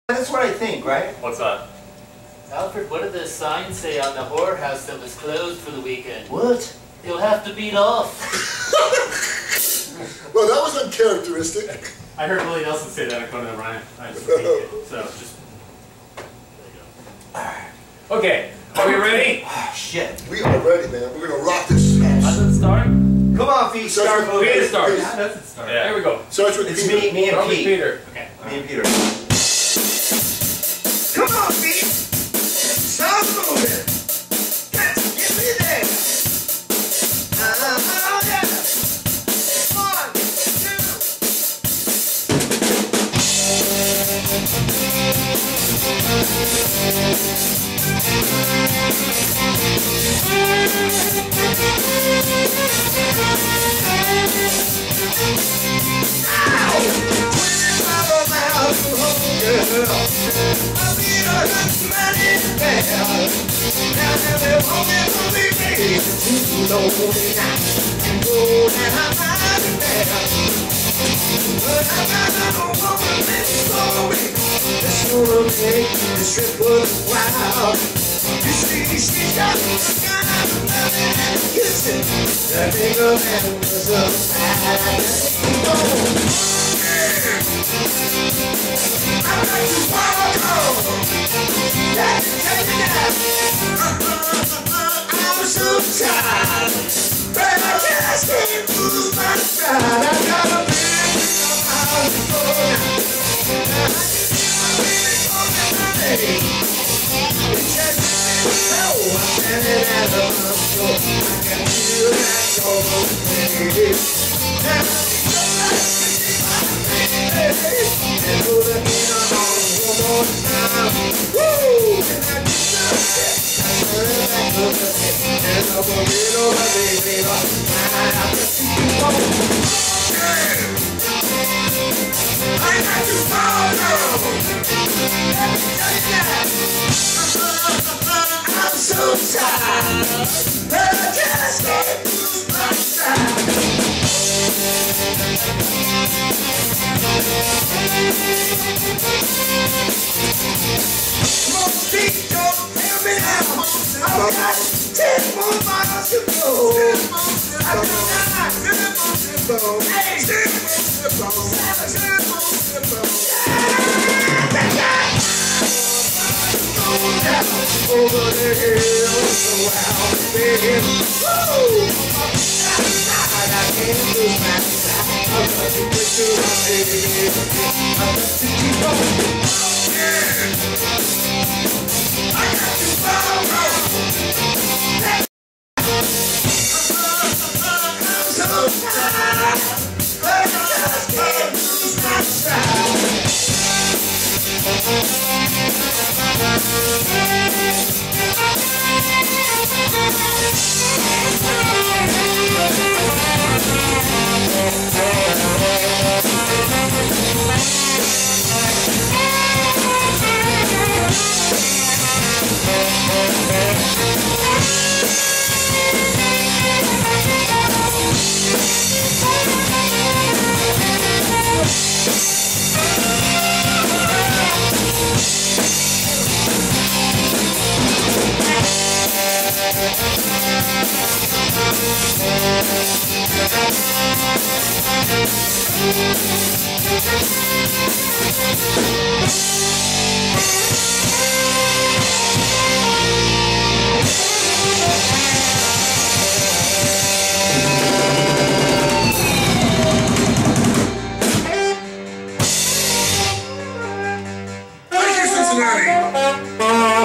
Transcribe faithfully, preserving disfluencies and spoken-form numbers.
That's what I think, right? What's that? Alfred, what did the sign say on the whorehouse that was closed for the weekend? What? You'll have to beat off. Well, that was uncharacteristic. I heard Willie Nelson say that in Conan O'Brien. I just repeated it. So just there you go. Okay, are we ready? Oh, shit. We are ready, man. We're gonna rock this. How's it start? Come on, Pete. Starts Start with moving. Peter starts. Peter. Yeah, that's it start. Yeah. Here we go. Starts with It's Peter. me, me and Start with Pete. Peter. Okay. Me and Peter. Come on, Pete. Start moving. Get me there. Uh, yeah. One, this trip was wild. You see, she's got the kind of loving and kissing. That nigga man was a bad. I like to follow. Let me take it out. I'm so tired, but I just can't lose my stride. I got a man in my house to go now. It's just no, I'm standing at the front door. I can feel that you're okay. Now and put it in on one more time. Woo! And I just I turn it back to the head. And I'm a little baby, I have to see you go. I got to follow. Let me tell you that. I'm so tired, but I just can't lose my stride. Most people don't tell me now. I've got ten more miles to go. I've got nine more to go. Eight more to go. Seven more to go. Over the hills, around the bend. Woo! I can't lose my sight. I'm going to put you on it. I'm going to keep on. I got to follow. I'm so tired, but I just can't lose my stride. Thank you, Cincinnati.